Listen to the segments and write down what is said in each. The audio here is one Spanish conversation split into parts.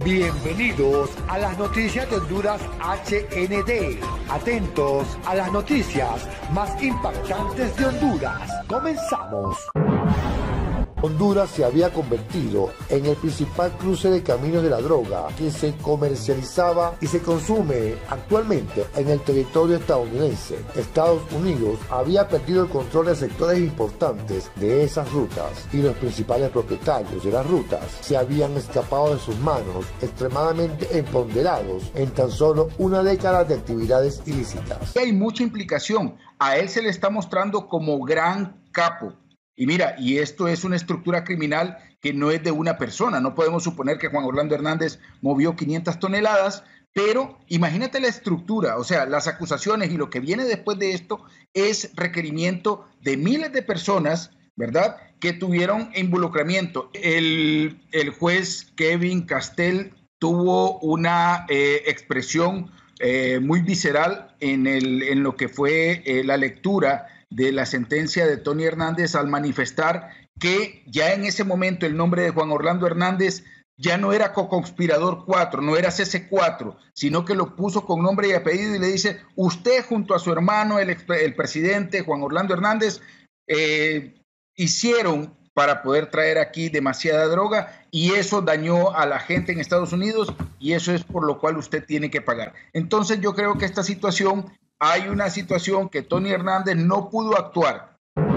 Bienvenidos a las noticias de Honduras HND. Atentos a las noticias más impactantes de Honduras. Comenzamos. Honduras se había convertido en el principal cruce de caminos de la droga que se comercializaba y se consume actualmente en el territorio estadounidense. Estados Unidos había perdido el control de sectores importantes de esas rutas y los principales propietarios de las rutas se habían escapado de sus manos, extremadamente empoderados en tan solo una década de actividades ilícitas. Hay mucha implicación. A él se le está mostrando como gran capo. Y mira, y esto es una estructura criminal que no es de una persona. No podemos suponer que Juan Orlando Hernández movió 500 toneladas, pero imagínate la estructura, o sea, las acusaciones y lo que viene después de esto es requerimiento de miles de personas, ¿verdad?, que tuvieron involucramiento. El juez Kevin Castell tuvo una expresión muy visceral en lo que fue la lectura de la sentencia de Tony Hernández al manifestar que ya en ese momento el nombre de Juan Orlando Hernández ya no era coconspirador 4, no era CC4, sino que lo puso con nombre y apellido y le dice, usted junto a su hermano, el presidente Juan Orlando Hernández, hicieron para poder traer aquí demasiada droga y eso dañó a la gente en Estados Unidos y eso es por lo cual usted tiene que pagar. Entonces yo creo que esta situación, hay una situación que Tony Hernández no pudo actuar.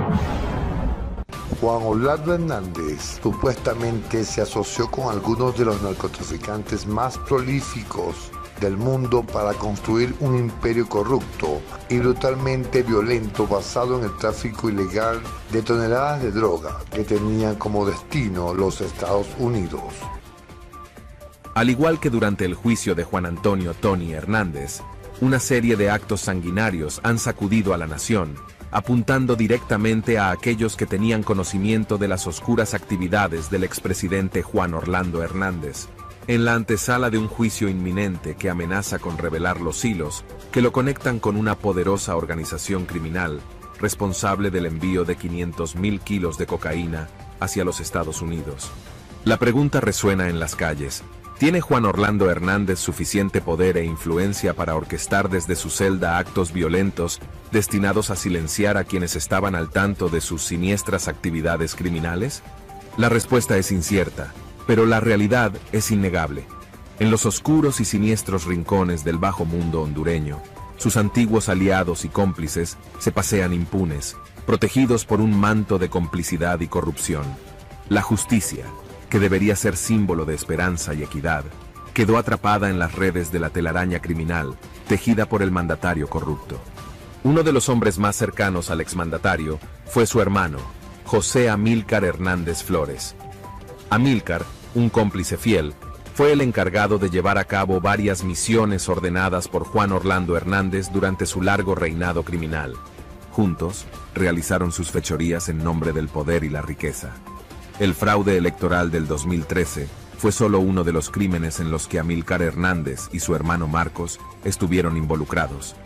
Juan Orlando Hernández supuestamente se asoció con algunos de los narcotraficantes más prolíficos del mundo para construir un imperio corrupto y brutalmente violento basado en el tráfico ilegal de toneladas de droga que tenían como destino los Estados Unidos. Al igual que durante el juicio de Juan Antonio Tony Hernández, una serie de actos sanguinarios han sacudido a la nación, apuntando directamente a aquellos que tenían conocimiento de las oscuras actividades del expresidente Juan Orlando Hernández, en la antesala de un juicio inminente que amenaza con revelar los hilos que lo conectan con una poderosa organización criminal responsable del envío de 500.000 kilos de cocaína hacia los Estados Unidos. La pregunta resuena en las calles. ¿Tiene Juan Orlando Hernández suficiente poder e influencia para orquestar desde su celda actos violentos destinados a silenciar a quienes estaban al tanto de sus siniestras actividades criminales? La respuesta es incierta, pero la realidad es innegable. En los oscuros y siniestros rincones del bajo mundo hondureño, sus antiguos aliados y cómplices se pasean impunes, protegidos por un manto de complicidad y corrupción. La justicia, que debería ser símbolo de esperanza y equidad, quedó atrapada en las redes de la telaraña criminal, tejida por el mandatario corrupto. Uno de los hombres más cercanos al exmandatario fue su hermano, José Amílcar Hernández Flores. Amílcar, un cómplice fiel, fue el encargado de llevar a cabo varias misiones ordenadas por Juan Orlando Hernández durante su largo reinado criminal. Juntos, realizaron sus fechorías en nombre del poder y la riqueza. El fraude electoral del 2013 fue solo uno de los crímenes en los que Amílcar Hernández y su hermano Marcos estuvieron involucrados.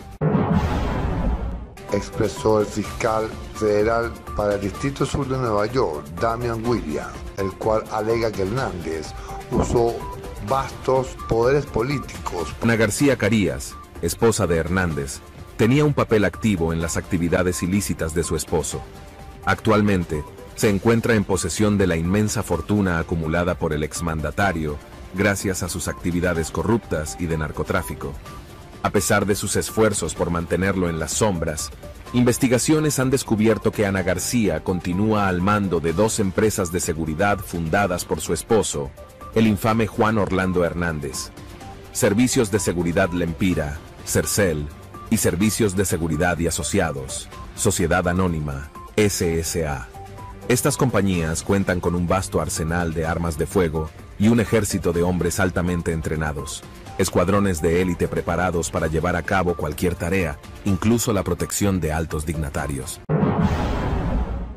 Expresó el fiscal federal para el Distrito Sur de Nueva York, Damian Williams, el cual alega que Hernández usó vastos poderes políticos. Ana García Carías, esposa de Hernández, tenía un papel activo en las actividades ilícitas de su esposo. Actualmente, se encuentra en posesión de la inmensa fortuna acumulada por el exmandatario gracias a sus actividades corruptas y de narcotráfico. A pesar de sus esfuerzos por mantenerlo en las sombras, investigaciones han descubierto que Ana García continúa al mando de 2 empresas de seguridad fundadas por su esposo, el infame Juan Orlando Hernández. Servicios de Seguridad Lempira, Sercel, y Servicios de Seguridad y Asociados, Sociedad Anónima, SSA. Estas compañías cuentan con un vasto arsenal de armas de fuego y un ejército de hombres altamente entrenados, escuadrones de élite preparados para llevar a cabo cualquier tarea, incluso la protección de altos dignatarios. Con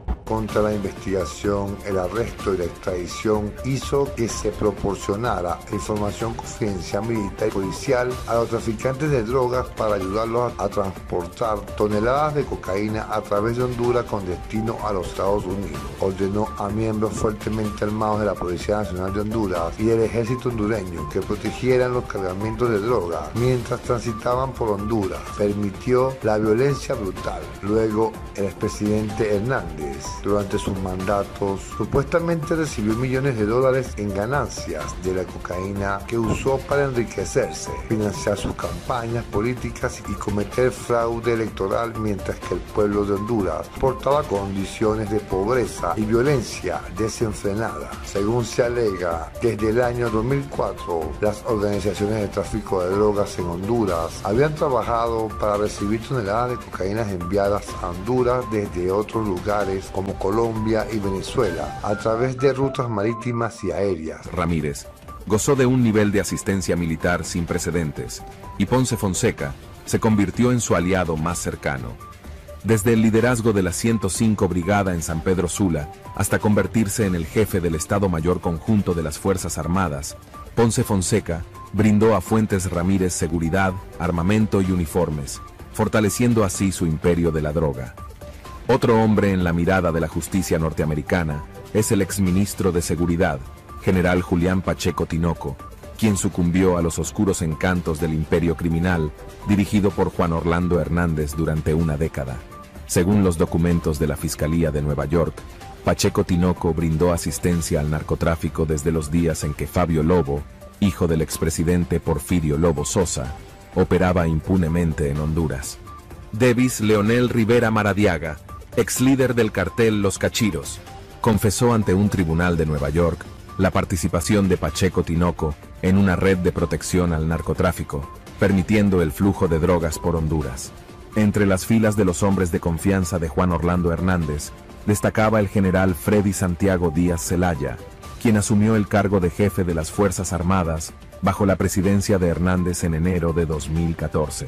contra la investigación, el arresto y la extradición hizo que se proporcionara información confidencial militar y policial a los traficantes de drogas para ayudarlos a transportar toneladas de cocaína a través de Honduras con destino a los Estados Unidos. Ordenó a miembros fuertemente armados de la Policía Nacional de Honduras y del Ejército hondureño que protegieran los cargamentos de droga mientras transitaban por Honduras. Permitió la violencia brutal. Luego, el expresidente Hernández, durante sus mandatos, supuestamente recibió millones de dólares en ganancias de la cocaína que usó para enriquecerse, financiar sus campañas políticas y cometer fraude electoral, mientras que el pueblo de Honduras portaba condiciones de pobreza y violencia desenfrenada. Según se alega, desde el año 2004, las organizaciones de tráfico de drogas en Honduras habían trabajado para recibir toneladas de cocaína enviadas a Honduras desde otros lugares como Colombia y Venezuela a través de rutas marítimas y aéreas. Ramírez gozó de un nivel de asistencia militar sin precedentes, y Ponce Fonseca se convirtió en su aliado más cercano. Desde el liderazgo de la 105 Brigada en San Pedro Sula hasta convertirse en el jefe del Estado Mayor Conjunto de las Fuerzas Armadas, Ponce Fonseca brindó a Fuentes Ramírez seguridad, armamento y uniformes, fortaleciendo así su imperio de la droga. Otro hombre en la mirada de la justicia norteamericana es el exministro de Seguridad, general Julián Pacheco Tinoco, quien sucumbió a los oscuros encantos del imperio criminal dirigido por Juan Orlando Hernández durante una década. Según los documentos de la Fiscalía de Nueva York, Pacheco Tinoco brindó asistencia al narcotráfico desde los días en que Fabio Lobo, hijo del expresidente Porfirio Lobo Sosa, operaba impunemente en Honduras. Davis Leonel Rivera Maradiaga, ex líder del cartel Los Cachiros, confesó ante un tribunal de Nueva York la participación de Pacheco Tinoco en una red de protección al narcotráfico, permitiendo el flujo de drogas por Honduras. Entre las filas de los hombres de confianza de Juan Orlando Hernández, destacaba el general Freddy Santiago Díaz Zelaya, quien asumió el cargo de jefe de las Fuerzas Armadas bajo la presidencia de Hernández en enero de 2014.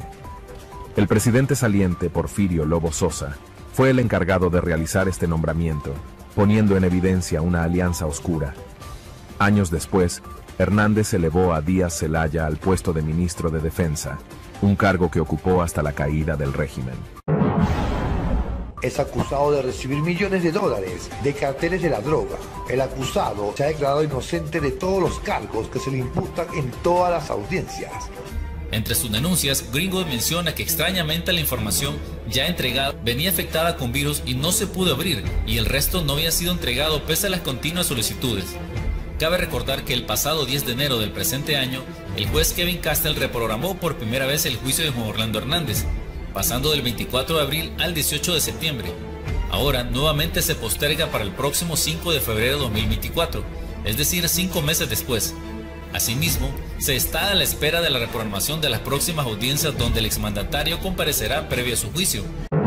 El presidente saliente Porfirio Lobo Sosa fue el encargado de realizar este nombramiento, poniendo en evidencia una alianza oscura. Años después, Hernández elevó a Díaz Zelaya al puesto de ministro de Defensa, un cargo que ocupó hasta la caída del régimen. Es acusado de recibir millones de dólares de carteles de la droga. El acusado se ha declarado inocente de todos los cargos que se le imputan en todas las audiencias. Entre sus denuncias, Greenwood menciona que extrañamente la información ya entregada venía afectada con virus y no se pudo abrir, y el resto no había sido entregado pese a las continuas solicitudes. Cabe recordar que el pasado 10 de enero del presente año, el juez Kevin Castell reprogramó por primera vez el juicio de Juan Orlando Hernández, pasando del 24 de abril al 18 de septiembre. Ahora nuevamente se posterga para el próximo 5 de febrero de 2024, es decir, 5 meses después. Asimismo, se está a la espera de la reprogramación de las próximas audiencias donde el exmandatario comparecerá previo a su juicio.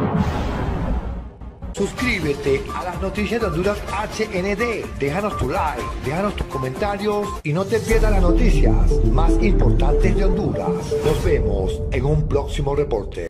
Suscríbete a las noticias de Honduras HND, déjanos tu like, déjanos tus comentarios y no te pierdas las noticias más importantes de Honduras. Nos vemos en un próximo reporte.